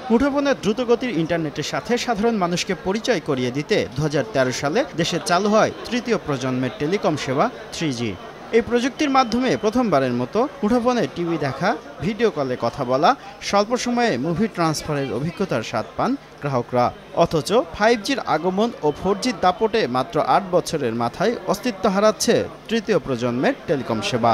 মুঠোফোনের দ্রুতগতির ইন্টারনেটের সাথে সাধারণ মানুষকে পরিচয় করিয়ে দিতে 2013 সালে দেশে চালু হয় তৃতীয় প্রজন্মের টেলিকম সেবা 3G। এই প্রযুক্তির মাধ্যমে প্রথমবারের মতো মুঠোফোনে টিভি দেখা, ভিডিও কলে কথা বলা, স্বল্প সময়ে মুভি ট্রান্সফারের অভিজ্ঞতার স্বাদ পান গ্রাহকরা। অথচ 5Gর আগমন ও 4Gর দাপটে মাত্র 8 বছরের মাথায় অস্তিত্ব হারাচ্ছে তৃতীয় প্রজন্মের টেলিকম সেবা।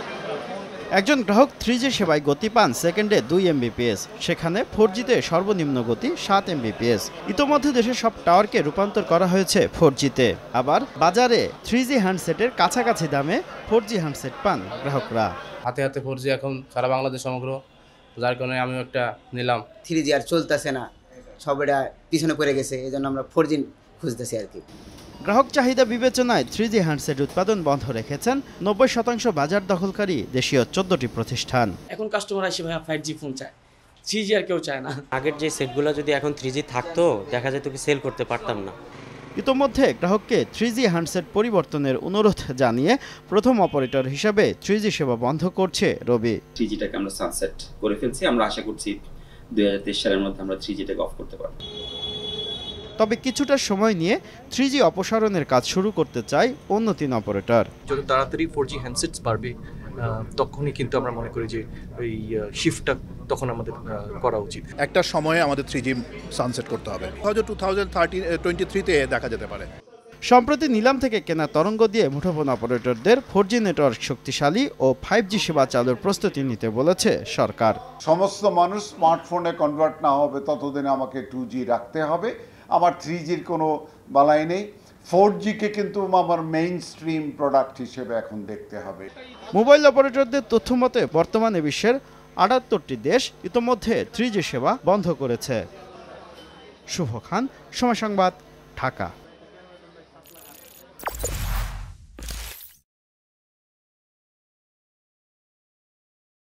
একজন গ্রাহক 3G সেবায় গতি পান সেকেন্ডে 2 Mbps, সেখানে 4Gতে সর্বনিম্ন গতি 7 Mbps। ইতোমধ্যে দেশের সব টাওয়ারকে রূপান্তর করা হয়েছে 4Gতে। আবার বাজারে 3G হ্যান্ডসেটের কাছাকাছি দামে 4G হ্যান্ডসেট পান গ্রাহকরা। হাতে হাতে 4G এখন সারা বাংলাদেশ সমগ্র, যার কারণে আমিও একটা নিলাম। 3G আর চলতেছে না, সবটা পিছনে পড়ে গেছে, এই জন্য আমরা 4G খুঁজতেছি আর কি। গ্রাহক চাহিদা বিবেচনায় 3G হ্যান্ডসেট উৎপাদন বন্ধ রেখেছেন 90% বাজার দখলকারী দেশীয় 14টি প্রতিষ্ঠান। এখন কাস্টমার আসে ভাইয়া 5G ফোন চায়, 3G আর কেউ চায় না। আগের যে সেটগুলো যদি এখন 3G থাকতো, দেখা যেত কি সেল করতে পারতাম না। ইতোমধ্যে গ্রাহককে 3G হ্যান্ডসেট পরিবর্তনের অনুরোধ জানিয়ে প্রথম অপারেটর হিসাবে 3G সেবা বন্ধ করছে রবি। 3Gটাকে আমরা সানসেট করে ফেলছি, আমরা আশা করছি 2023 সালের মধ্যে আমরা 3Gটাকে অফ করতে পারব। তবে কিছুটা সময় নিয়ে 3G অপসারণের কাজ শুরু করতে চায় অন্য 3 অপারেটর। যত তাড়াতাড়ি 4G হ্যান্ডসেটস বাড়বে তখনই কিন্তু আমরা মনে করি যে এই শিফটটা তখন আমাদের করা উচিত। একটা সময়ে আমাদের 3G সানসেট করতে হবে, হয়তো 2023-তে দেখা যেতে পারে। সম্প্রতি নিলাম থেকে কেনা তরঙ্গ দিয়ে মুঠোফোন অপারেটরদের 4G নেটওয়ার্ক শক্তিশালী ও 5G সেবা চালুর প্রস্তুতি নিতে বলেছে সরকার। সমস্ত মানুষ স্মার্টফোনে কনভার্ট না হবে ততদিনে আমাকে 2G রাখতে হবে। আমার 3Gর কোনো বালাই নেই। 4Gকে কিন্তু আমার মেইন স্ট্রিম প্রোডাক্ট হিসেবে এখন দেখতে হবে। মোবাইল অপারেটরদের তথ্য মতে বর্তমানে বিশ্বের 78টি দেশ ইতোমধ্যে 3G সেবা বন্ধ করেছে। শুভ খান, সময় সংবাদ, ঢাকা।